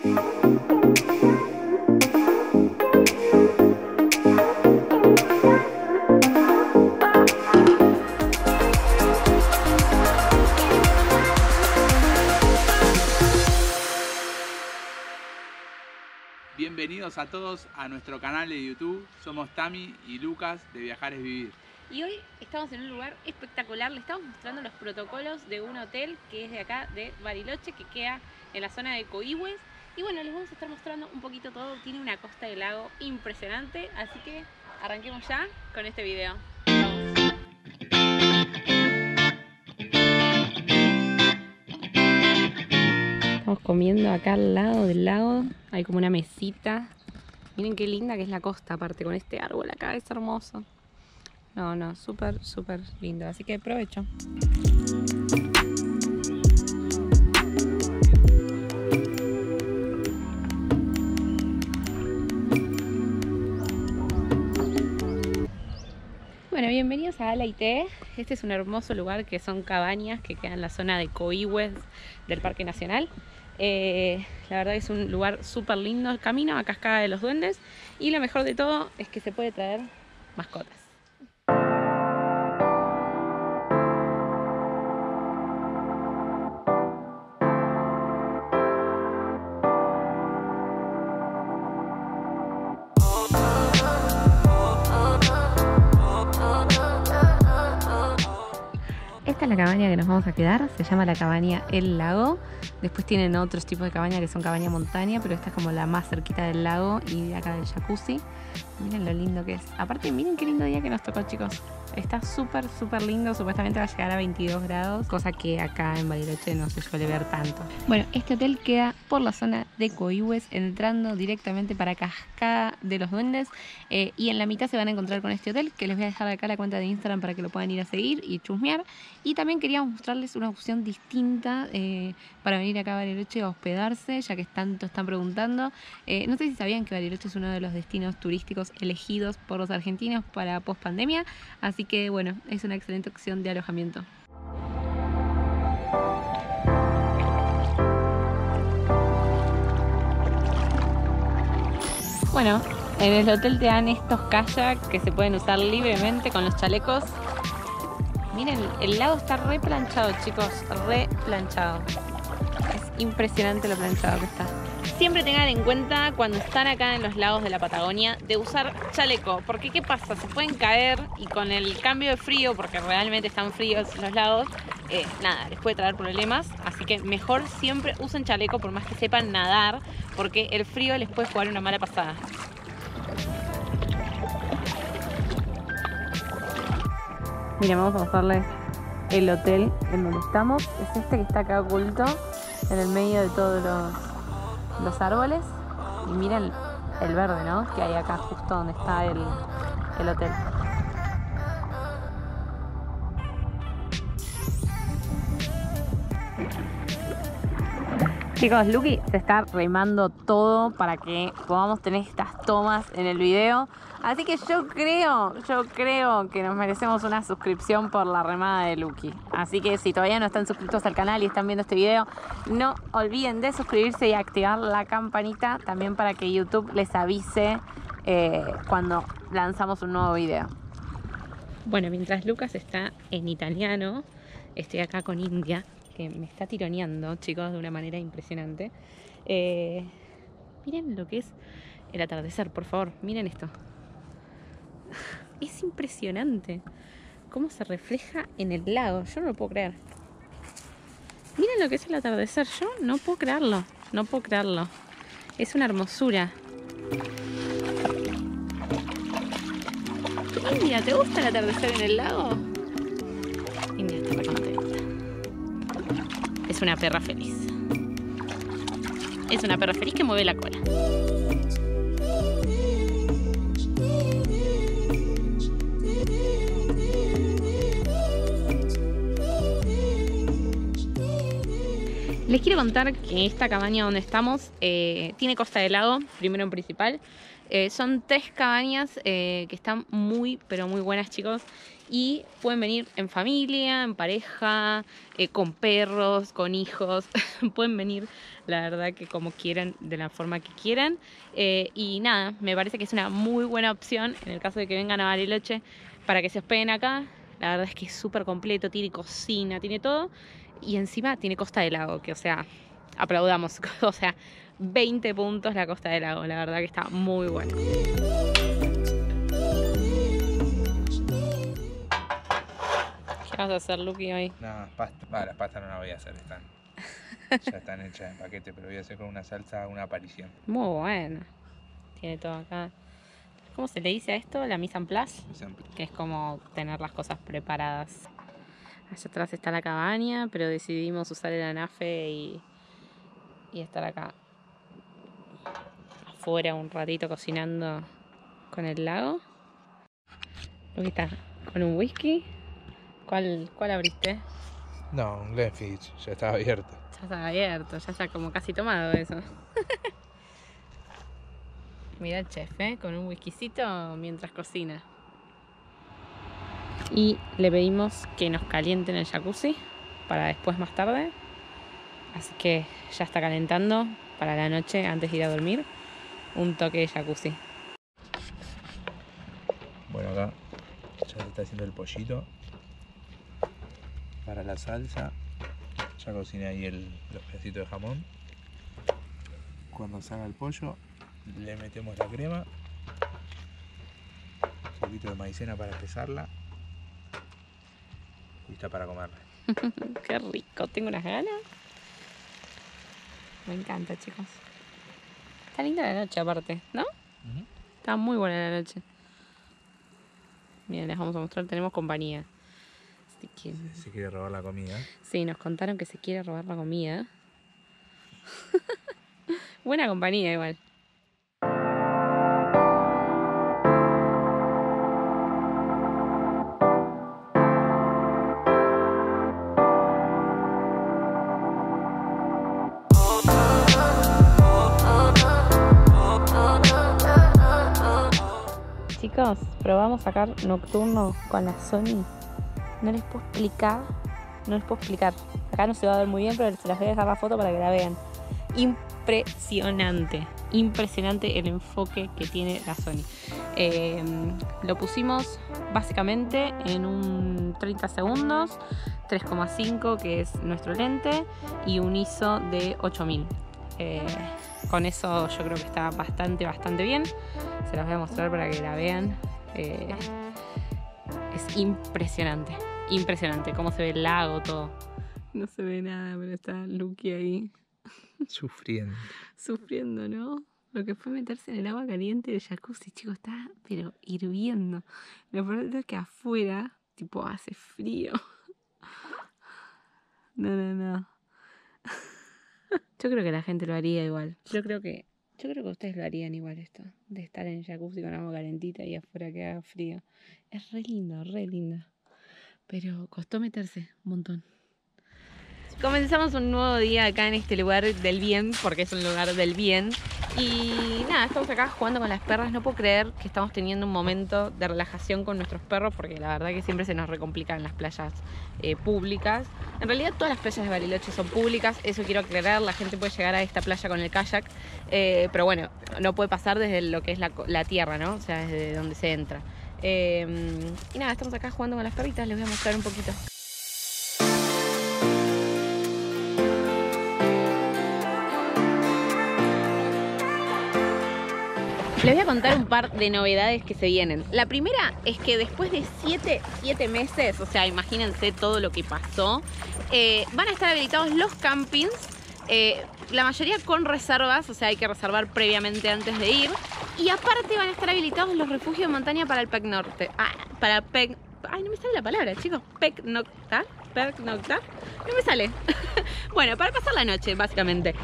Bienvenidos a todos a nuestro canal de YouTube. Somos Tami y Lucas de Viajar es Vivir. Y hoy estamos en un lugar espectacular. Les estamos mostrando los protocolos de un hotel que es de acá, de Bariloche, que queda en la zona de Coihue. Y bueno, les vamos a estar mostrando un poquito todo. Tiene una costa de lago impresionante, así que arranquemos ya con este video. Vamos. Estamos comiendo acá al lado del lago. Hay como una mesita. Miren qué linda que es la costa, aparte con este árbol acá, es hermoso. No, súper lindo, así que provecho. Bueno, bienvenidos a Ala y Té. Este es un hermoso lugar que son cabañas que quedan en la zona de Coihue del Parque Nacional. La verdad es un lugar súper lindo, el camino a Cascada de los Duendes, y lo mejor de todo es que se puede traer mascotas. Esta es la cabaña que nos vamos a quedar, se llama la cabaña El Lago. Después tienen otros tipos de cabaña que son cabaña montaña, pero esta es como la más cerquita del lago y de acá del jacuzzi. Miren lo lindo que es. Aparte, miren qué lindo día que nos tocó, chicos. Está súper lindo, supuestamente va a llegar a 22 grados, cosa que acá en Bariloche no se suele ver tanto. Bueno, este hotel queda por la zona de Coihue, entrando directamente para Cascada de los Duendes, y en la mitad se van a encontrar con este hotel, que les voy a dejar acá la cuenta de Instagram para que lo puedan ir a seguir y chusmear. Y también queríamos mostrarles una opción distinta para venir acá a Bariloche a hospedarse, ya que tanto están preguntando. No sé si sabían que Bariloche es uno de los destinos turísticos elegidos por los argentinos para post pandemia, así que bueno, es una excelente opción de alojamiento. Bueno, en el hotel te dan estos kayaks que se pueden usar libremente con los chalecos. Miren, el lago está re planchado, chicos, re planchado. Es impresionante lo planchado que está. Siempre tengan en cuenta cuando están acá en los lagos de la Patagonia de usar chaleco, porque ¿qué pasa? Se pueden caer y con el cambio de frío, porque realmente están fríos los lagos, nada, les puede traer problemas, así que mejor siempre usen chaleco por más que sepan nadar, porque el frío les puede jugar una mala pasada. Miren, vamos a mostrarles el hotel en donde estamos. Es este que está acá oculto en el medio de todos los árboles. Y miren el verde, ¿no? Que hay acá justo donde está el hotel. Chicos, Luqui se está remando todo para que podamos tener estas tomas en el video. Así que yo creo que nos merecemos una suscripción por la remada de Luqui. Así que si todavía no están suscritos al canal y están viendo este video, no olviden de suscribirse y activar la campanita también para que YouTube les avise cuando lanzamos un nuevo video. Bueno, mientras Lucas está en italiano, estoy acá con India, que me está tironeando, chicos, de una manera impresionante. Miren lo que es el atardecer, por favor, miren esto. Es impresionante cómo se refleja en el lago, yo no lo puedo creer. Miren lo que es el atardecer, yo no puedo creerlo, es una hermosura. India, ¿te gusta el atardecer en el lago? India está re contenta. Es una perra feliz. Es una perra feliz que mueve la cola. Les quiero contar que esta cabaña donde estamos tiene costa de lago, primero en principal. Son 3 cabañas que están muy, pero muy buenas, chicos. Y pueden venir en familia, en pareja, con perros, con hijos. Pueden venir, la verdad, que como quieran, de la forma que quieran. Y nada, me parece que es una muy buena opción en el caso de que vengan a Bariloche para que se hospeden acá. La verdad es que es súper completo, tiene cocina, tiene todo. Y encima tiene Costa del Lago, que o sea, aplaudamos. O sea, 20 puntos la Costa del Lago, la verdad que está muy buena. ¿Qué vas a hacer, Luqui, hoy? No, pasta. Las pastas no las voy a hacer, ya están hechas en paquete, pero voy a hacer con una salsa una aparición. Muy bueno. Tiene todo acá. ¿Cómo se le dice a esto? La mise en place. Que es como tener las cosas preparadas. Allá atrás está la cabaña, pero decidimos usar el anafe y estar acá afuera un ratito cocinando con el lago. Luqui está con un whisky. ¿Cuál abriste? No, un Glenfiddich, ya estaba abierto. Ya está abierto, ya está como casi tomado eso. Mira el chef, con un whiskycito mientras cocina. Y le pedimos que nos calienten el jacuzzi para después más tarde. Así que ya está calentando para la noche antes de ir a dormir. Un toque de jacuzzi. Bueno, acá ya se está haciendo el pollito para la salsa. Ya cociné ahí los pedacitos de jamón. Cuando salga el pollo le metemos la crema, un poquito de maicena para espesarla. Lista para comerla. Qué rico, tengo unas ganas. Me encanta, chicos. Está linda la noche aparte, ¿no? Está muy buena la noche. Miren, les vamos a mostrar, tenemos compañía. Así que... Se quiere robar la comida. Sí, nos contaron que se quiere robar la comida. Buena compañía igual. Chicos, probamos sacar nocturno con la Sony. No les puedo explicar. Acá no se va a ver muy bien, pero se las voy a dejar la foto para que la vean. Impresionante el enfoque que tiene la Sony. Lo pusimos básicamente en un 30 segundos, 3,5 que es nuestro lente y un ISO de 8000. Con eso yo creo que está bastante bien. Se las voy a mostrar para que la vean. Es impresionante cómo se ve el lago, todo. No se ve nada, pero está Luqui ahí sufriendo, ¿no? Lo que fue meterse en el agua caliente del jacuzzi, chicos, está pero hirviendo. Lo peor es que afuera tipo hace frío. No. Yo creo que la gente lo haría igual. Yo creo que ustedes lo harían igual esto, de estar en el jacuzzi con agua calentita y afuera que haga frío. Es re lindo. Pero costó meterse un montón. Comenzamos un nuevo día acá en este lugar del bien, porque es un lugar del bien. Y nada, estamos acá jugando con las perras. No puedo creer que estamos teniendo un momento de relajación con nuestros perros, porque la verdad que siempre se nos recomplican las playas públicas. En realidad todas las playas de Bariloche son públicas, eso quiero aclarar. La gente puede llegar a esta playa con el kayak, pero bueno, no puede pasar desde lo que es la tierra, ¿no? O sea, desde donde se entra. Y nada, estamos acá jugando con las perritas, les voy a mostrar un poquito. Les voy a contar un par de novedades que se vienen. La primera es que después de 7 meses, o sea, imagínense todo lo que pasó, van a estar habilitados los campings, la mayoría con reservas, o sea, hay que reservar previamente antes de ir. Y aparte van a estar habilitados los refugios de montaña para el pernoctar. Ay, no me sale la palabra, chicos. Pernoctar. No me sale. Bueno, para pasar la noche, básicamente.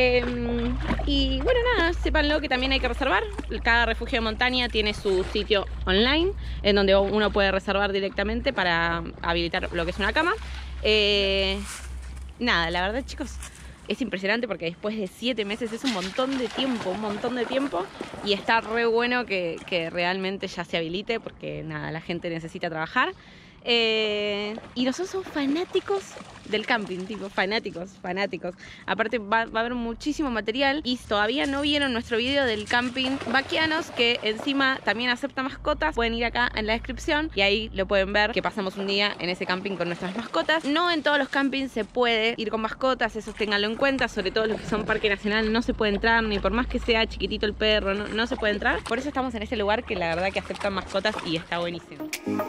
Y bueno, nada, sépanlo que también hay que reservar. Cada refugio de montaña tiene su sitio online, en donde uno puede reservar directamente para habilitar lo que es una cama. Nada, la verdad, chicos, es impresionante porque después de 7 meses es un montón de tiempo, y está re bueno que realmente ya se habilite porque nada, la gente necesita trabajar. Y nosotros somos fanáticos del camping, tipo fanáticos. Aparte va a haber muchísimo material. Y si todavía no vieron nuestro video del camping Baquianos, que encima también acepta mascotas, pueden ir acá en la descripción y ahí lo pueden ver, que pasamos un día en ese camping con nuestras mascotas. No en todos los campings se puede ir con mascotas, eso ténganlo en cuenta, sobre todo los que son parque nacional no se puede entrar, ni por más que sea chiquitito el perro, no se puede entrar. Por eso estamos en ese lugar que la verdad que aceptan mascotas y está buenísimo.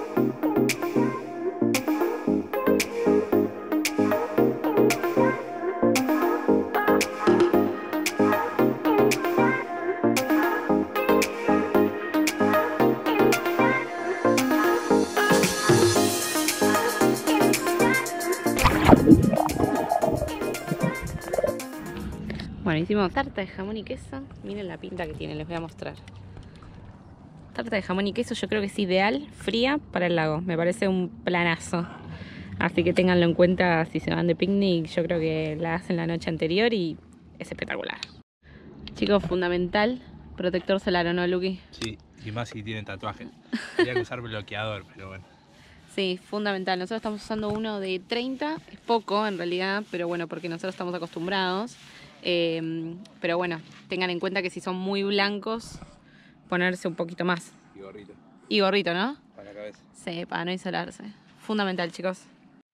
Bueno, hicimos tarta de jamón y queso. Miren la pinta que tiene, les voy a mostrar. Tarta de jamón y queso yo creo que es ideal, fría, para el lago. Me parece un planazo. Así que ténganlo en cuenta si se van de picnic. Yo creo que la hacen la noche anterior y es espectacular. Chicos, fundamental, protector solar, ¿o no, Luqui? Sí, y más si tienen tatuajes. Tenía que usar bloqueador, pero bueno. Sí, fundamental. Nosotros estamos usando uno de 30, es poco en realidad, pero bueno, porque nosotros estamos acostumbrados. Pero bueno, tengan en cuenta que si son muy blancos, ponerse un poquito más. Y gorrito. Y gorrito, ¿no? Para la cabeza. Sí, para no insolarse. Fundamental, chicos.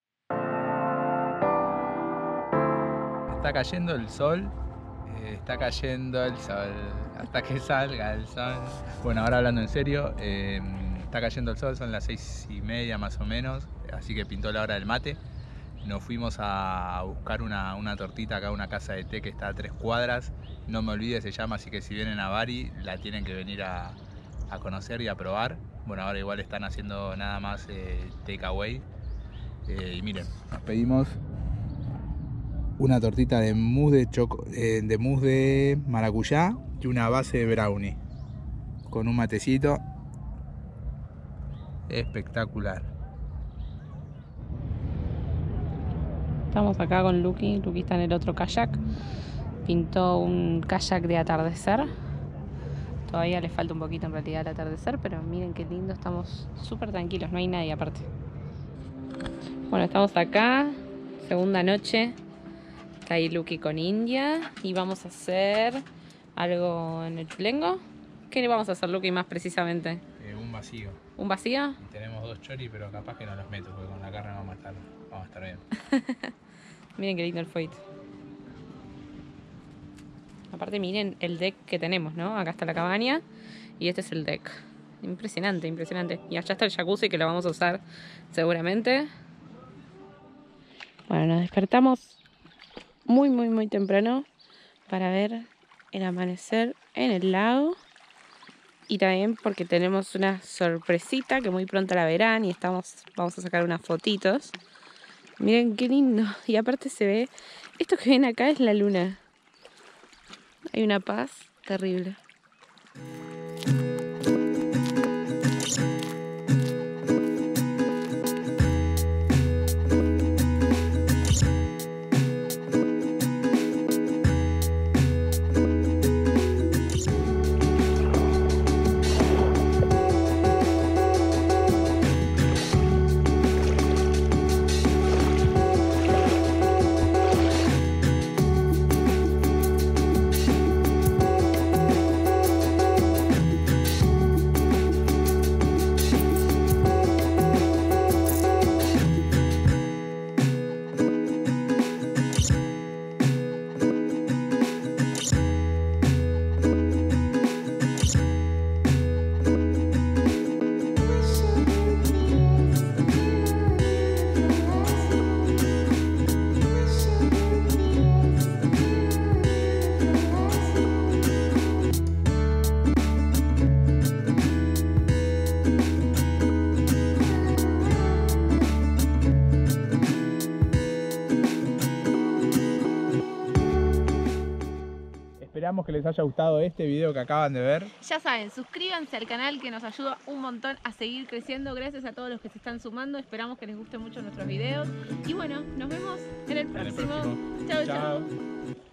Está cayendo el sol. Está cayendo el sol. Hasta que salga el sol. Bueno, ahora hablando en serio, está cayendo el sol, son las 6:30 más o menos. Así que pintó la hora del mate. Nos fuimos a buscar una tortita acá a una casa de té que está a 3 cuadras. No me olvide, se llama, así que si vienen a Bari la tienen que venir a conocer y a probar. Bueno, ahora igual están haciendo nada más takeaway. Y miren, nos pedimos una tortita de mousse de maracuyá y una base de brownie. Con un matecito espectacular. Estamos acá con Luqui. Luqui está en el otro kayak. Pintó un kayak de atardecer. Todavía le falta un poquito en realidad al atardecer, pero miren qué lindo. Estamos súper tranquilos, no hay nadie aparte. Bueno, estamos acá, segunda noche. Está ahí Luqui con India. Y vamos a hacer algo en el chulengo. ¿Qué le vamos a hacer, Luqui, más precisamente? Un vacío. ¿Un vacío? Y tenemos 2 choris, pero capaz que no los meto, porque con la carne vamos a estar bien. Miren qué lindo el fuet. Aparte miren el deck que tenemos, ¿no? Acá está la cabaña y este es el deck. Impresionante, impresionante. Y allá está el jacuzzi que lo vamos a usar seguramente. Bueno, nos despertamos muy temprano para ver el amanecer en el lago. Y también porque tenemos una sorpresita que muy pronto la verán y vamos a sacar unas fotitos. Miren qué lindo. Y aparte se ve, esto que ven acá es la luna. Hay una paz terrible. Esperamos que les haya gustado este video que acaban de ver. Ya saben, suscríbanse al canal que nos ayuda un montón a seguir creciendo. Gracias a todos los que se están sumando. Esperamos que les gusten mucho nuestros videos. Y bueno, nos vemos en el próximo. Chao, chao.